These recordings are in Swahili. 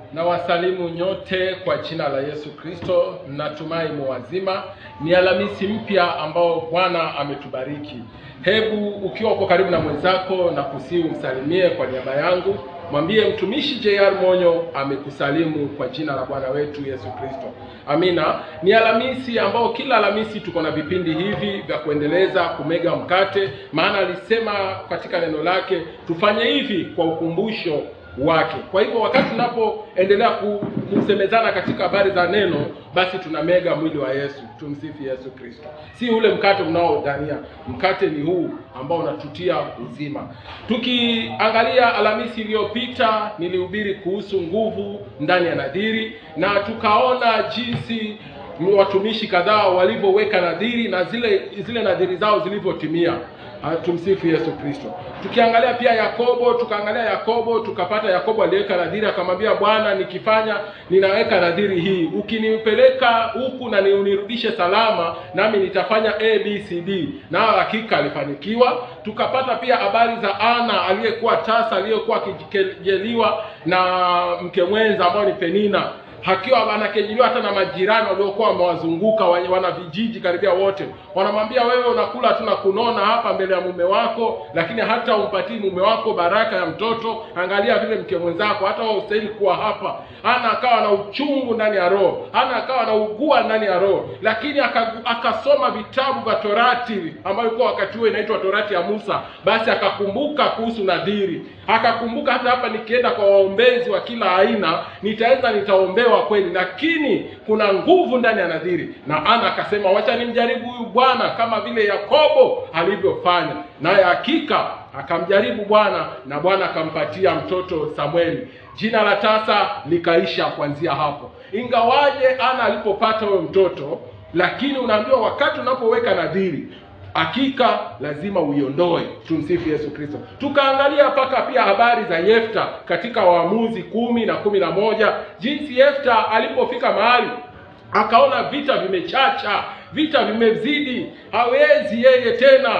Na wasalimu nyote kwa jina la Yesu Kristo. Natumai muwazima. Ni Alhamisi mpya ambao Bwana ametubariki. Hebu ukiwa uko karibu na mwenzako na kusihi umsalimie kwa niaba yangu. Mwambie mtumishi JR Monyo amekusalimu kwa jina la Bwana wetu Yesu Kristo. Amina. Ni Alhamisi ambao kila Alhamisi tuko na vipindi hivi vya kuendeleza kumega mkate, maana alisema katika neno lake tufanye hivi kwa ukumbusho wake. Kwa hivyo wakati tunapoendelea kusemezana katika habari za neno, basi tunamega mwili wa Yesu. Tumsifu Yesu Kristo. Si ule mkate mnaodhania, mkate ni huu ambao unatutia uzima. Tukiangalia Alhamisi iliyopita nilihubiri kuhusu nguvu ndani ya nadhiri, na tukaona jinsi watumishi kadhaa walivyoweka nadhiri na zile nadhiri zao zilivyotimia. Tumsifu Yesu Kristo. Tukiangalia pia Yakobo, tukapata Yakobo aliweka nadhiri, akamwambia Bwana, nikifanya ninaweka nadhiri hii, ukinipeleka huku na unirudishe salama, nami nitafanya ABCD, na hakika alifanikiwa. Tukapata pia habari za Ana aliyekuwa tasa, aliyekuwa akijeliwa na mke mwenza ambao ni Penina, hakiwa anakejiliwa hata na majirani waliokuwa wamewazunguka, wana vijiji karibia wote. Wanamwambia wewe unakula tu na kunona hapa mbele ya mume wako, lakini hata umpatii mume wako baraka ya mtoto. Angalia vile mke mwenzako, hata wao ustahili kuwa hapa. Ana akawa na uchungu ndani ya roho, ana akawa na ugua ndani ya roho, lakini akasoma vitabu vya Torati ambayo kwa wakati huo inaitwa Torati ya Musa. Basi akakumbuka kuhusu nadhiri, akakumbuka hata hapa nikienda kwa waombezi wa kila aina nitaombewa kweli, lakini kuna nguvu ndani ya nadhiri. Na Ana akasema wacha nimjaribu huyu Bwana kama vile Yakobo alivyofanya, naye hakika akamjaribu Bwana na Bwana akampatia mtoto Samueli. Jina la tasa likaisha kuanzia hapo. Ingawaje Ana alipopata huyo mtoto, lakini unaambiwa wakati unapoweka nadhiri, hakika lazima uiondoe. Tumsifu Yesu Kristo. Tukaangalia paka pia habari za Yefta katika Waamuzi 10 na 11, jinsi Yefta alipofika mahali akaona vita vimechacha, vita vimezidi, hawezi yeye tena.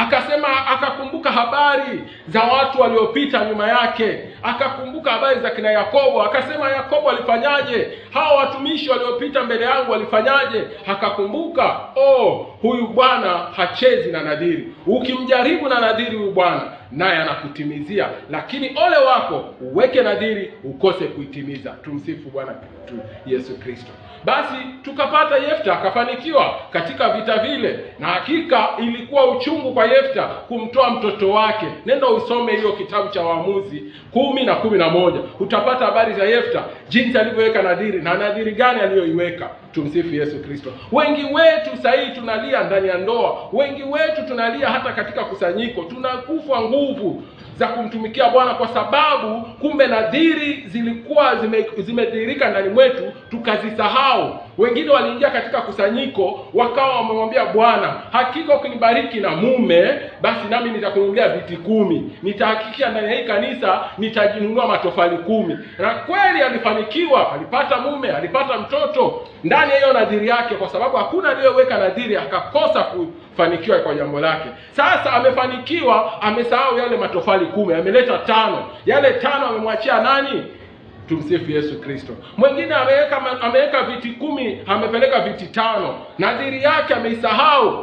Akakumbuka habari za watu waliopita nyuma yake, akakumbuka habari za kina Yakobo, akasema Yakobo alifanyaje, hao watumishi waliopita mbele yangu walifanyaje. Akakumbuka huyu Bwana hachezi na nadhiri. Ukimjaribu na nadhiri huyu Bwana naye anakutimizia, lakini ole wako uweke nadhiri ukose kuitimiza. Tumsifu Bwana Yesu Kristo. Basi tukapata Yefta akafanikiwa katika vita vile, na hakika ilikuwa uchungu kwa Yefta kumtoa mtoto wake. Nenda usome hiyo kitabu cha Waamuzi 10 na 11, utapata habari za Yefta jinsi alivyoweka nadhiri na nadhiri gani aliyoiweka. Tumsifu Yesu Kristo. Wengi wetu sasa tunalia ndani ya ndoa, wengi wetu tunalia hata katika kusanyiko, tunakufa nguvu za kumtumikia Bwana kwa sababu kumbe nadhiri zilikuwa zimedhirika ndani mwetu tukazisahau. Wengine waliingia katika kusanyiko wakawa wamemwambia Bwana, hakika ukinibariki na mume, basi nami nitakununulia viti 10. Nitahakikisha ndani ya hii kanisa nitajinunua matofali 10. Na kweli alifanikiwa, alipata mume, alipata mtoto ndani ya hiyo nadhiri yake, kwa sababu hakuna aliyeweka nadhiri akakosa kufanikiwa kwa jambo lake. Sasa amefanikiwa, amesahau yale matofali 10, ameleta 5. Yale 5 amemwachia nani? Tumsifu Yesu Kristo. Mwingine ameweka viti 10, amepeleka viti 5. Nadhiri yake ameisahau.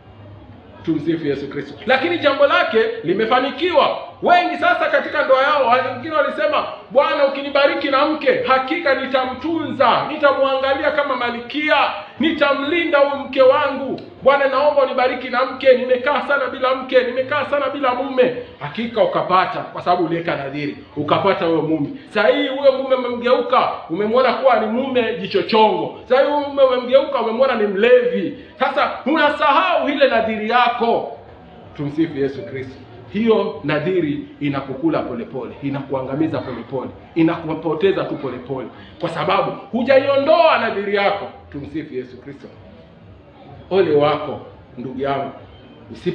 Tumsifu Yesu Kristo. Lakini jambo lake limefanikiwa. Wengi sasa katika ndoa yao, wengine walisema Bwana, ukinibariki na mke, hakika nitamtunza, nitamwangalia kama malikia, nitamlinda huyu mke wangu. Bwana, naomba unibariki na mke, nimekaa sana bila mke, nimekaa sana bila mume. Hakika ukapata, kwa sababu uliweka nadhiri, ukapata huyo mume. Sasa hii huyo mume umemgeuka, umemwona kuwa ni mume jichochongo. Sasa huyo mume umemgeuka, umemwona ni mlevi. Sasa unasahau ile nadhiri yako. Tumsifu Yesu Kristo. Hiyo nadhiri inakukula polepole, inakuangamiza polepole, inakupoteza tu polepole, kwa sababu hujaiondoa nadhiri yako. Tumsifu Yesu Kristo. Ole wako ndugu yangu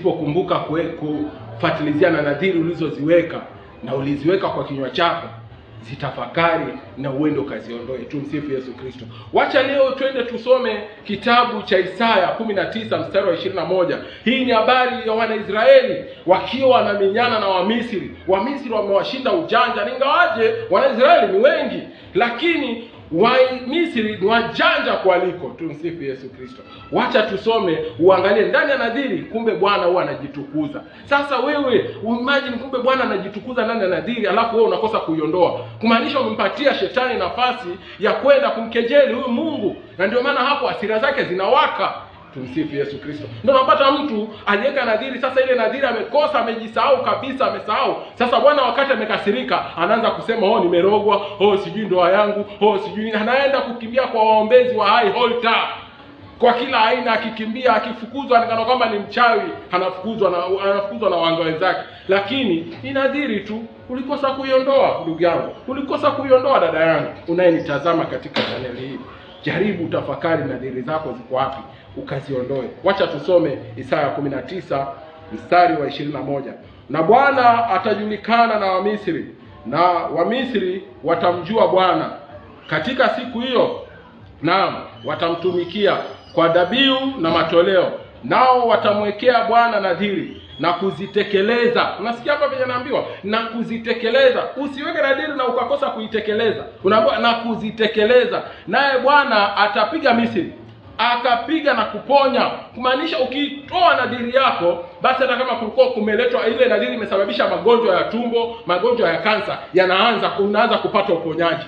usipokumbuka kufuatilizia na nadhiri ulizoziweka, na uliziweka kwa kinywa chako. zitafakari na uende ukaziondoe. Tumsifu Yesu Kristo. Wacha leo twende tusome kitabu cha Isaya 19 mstari wa 21. Hii ni habari ya Wanaisraeli wakiwa wanamenyana na Wamisri. Wamisri wamewashinda ujanja, ingawaje Wanaisraeli ni wengi, lakini Wamisri ni wajanja kualiko. Tumsifu Yesu Kristo. Wacha tusome uangalie ndani ya nadhiri, kumbe Bwana huwa anajitukuza. Sasa wewe imagine, kumbe Bwana anajitukuza ndani ya nadhiri, alafu wewe unakosa kuiondoa. Kumaanisha umempatia shetani nafasi ya kwenda kumkejeli huyu Mungu, na ndio maana hapo hasira zake zinawaka. Tumsifu Yesu Kristo. Ndio unapata mtu aliweka nadhiri, sasa ile nadhiri amekosa, amejisahau kabisa, amesahau. Sasa Bwana wakati amekasirika, anaanza kusema nimerogwa, sijui ndoa yangu, sijui, anaenda kukimbia kwa waombezi wa high altar. Kwa kila aina akikimbia, akifukuzwa kana kwamba ni mchawi, anafukuzwa na wanga wenzake. Lakini ni nadhiri tu, ulikosa kuiondoa ndugu yangu, ulikosa kuiondoa dada yangu unayenitazama katika channel hii. Jaribu tafakari nadhiri zako ziko wapi, ukaziondoe. Wacha tusome Isaya 19 mstari wa 21. Na Bwana atajulikana na Wamisri, na Wamisri watamjua Bwana katika siku hiyo. Naam, watamtumikia kwa dhabihu na matoleo, nao watamwekea Bwana nadhiri na kuzitekeleza. Unasikia hapa penye naambiwa na kuzitekeleza. Usiweke nadhiri na ukakosa kuitekeleza. Unaambiwa na kuzitekeleza. Naye Bwana atapiga Misri, akapiga na kuponya. Kumaanisha ukitoa nadhiri yako, basi hata kama kulikuwa kumeletwa ile nadhiri imesababisha magonjwa ya tumbo, magonjwa ya kansa, unaanza kupata uponyaji.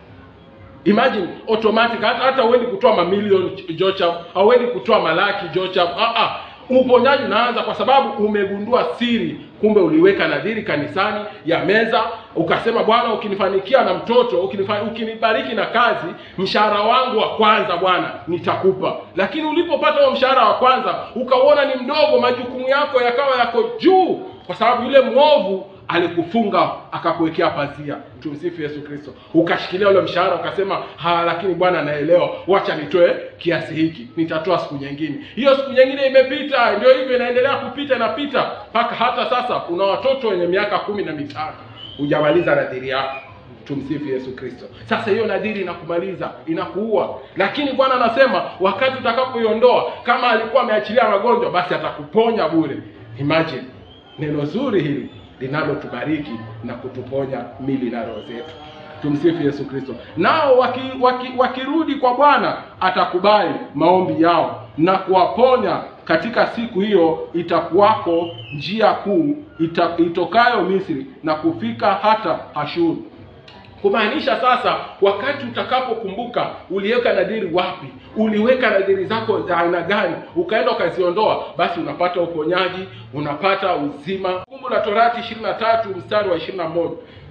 Imagine automatic, hata uendi kutoa mamilioni Jocham, au uendi kutoa malaki Jocham. Uponyaji unaanza kwa sababu umegundua siri. Kumbe uliweka nadhiri kanisani ya meza, ukasema Bwana ukinifanikia na mtoto, ukinibariki na kazi, mshahara wangu wa kwanza Bwana nitakupa. Lakini ulipopata huo mshahara wa kwanza ukaona ni mdogo, majukumu yako yakawa yako juu, kwa sababu yule mwovu alikufunga akakuwekea pazia. Tumsifu Yesu Kristo. Ukashikilia ule mshahara ukasema lakini Bwana anaelewa, wacha nitoe kiasi hiki, nitatoa siku nyingine. Hiyo siku nyingine imepita, ndio hivyo inaendelea kupita, inapita mpaka hata sasa una watoto wenye miaka 15, hujamaliza nadhiri yako. Tumsifu Yesu Kristo. Sasa hiyo nadhiri inakumaliza, inakuua. Lakini Bwana anasema wakati utakapoiondoa, kama alikuwa ameachilia magonjwa, basi atakuponya bure. Imagine neno zuri hili linalotubariki na kutuponya mili na roho zetu. Tumsifu Yesu Kristo. Nao wakirudi kwa Bwana, atakubali maombi yao na kuwaponya. Katika siku hiyo itakuwako njia kuu itokayo Misri na kufika hata Ashuru. Kumaanisha sasa, wakati utakapokumbuka uliweka nadhiri wapi, uliweka nadhiri zako za aina gani, ukaenda ukaziondoa, basi unapata uponyaji, unapata uzima. Kumbukumbu la Torati 23 mstari wa 21.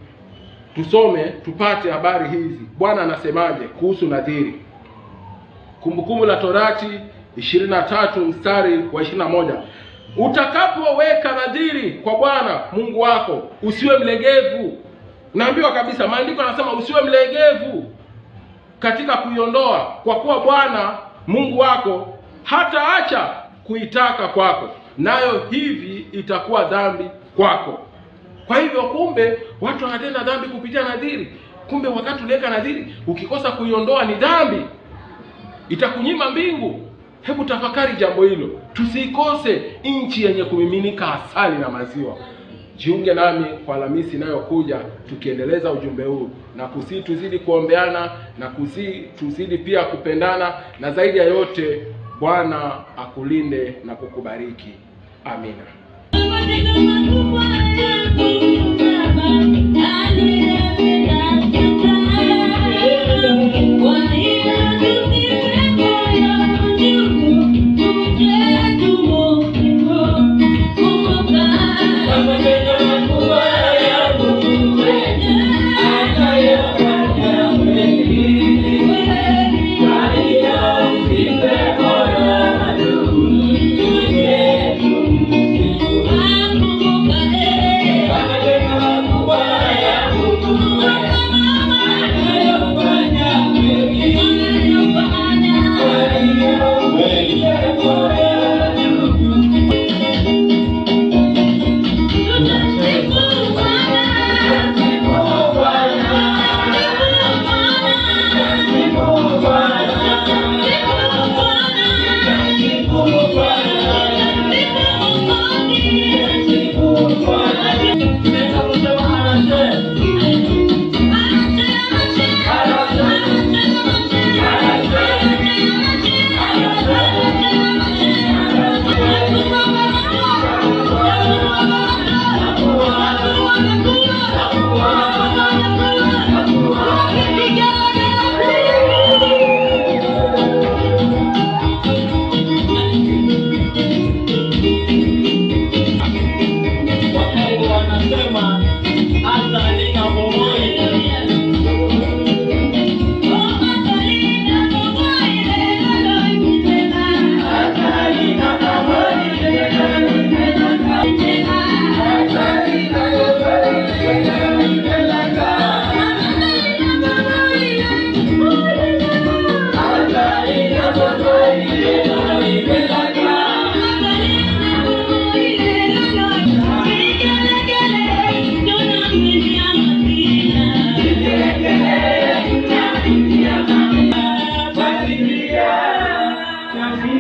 Tusome tupate habari hizi. Bwana anasemaje kuhusu nadhiri? Kumbukumbu la Torati 23 mstari wa 21. Utakapoweka nadhiri kwa Bwana Mungu wako, usiwe mlegevu. Naambiwa kabisa, maandiko yanasema usiwe mlegevu katika kuiondoa, kwa kuwa Bwana Mungu wako hataacha kuitaka kwako, nayo hivi itakuwa dhambi kwako. Kwa hivyo kumbe watu wanatenda dhambi kupitia nadhiri. Kumbe wakati uliweka nadhiri, ukikosa kuiondoa ni dhambi, itakunyima mbingu. Hebu tafakari jambo hilo, tusikose nchi yenye kumiminika asali na maziwa. Jiunge nami kwa Alhamisi inayokuja tukiendeleza ujumbe huu, na tuzidi kuombeana, na tuzidi pia kupendana, na zaidi ya yote Bwana akulinde na kukubariki. Amina.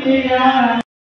dunia.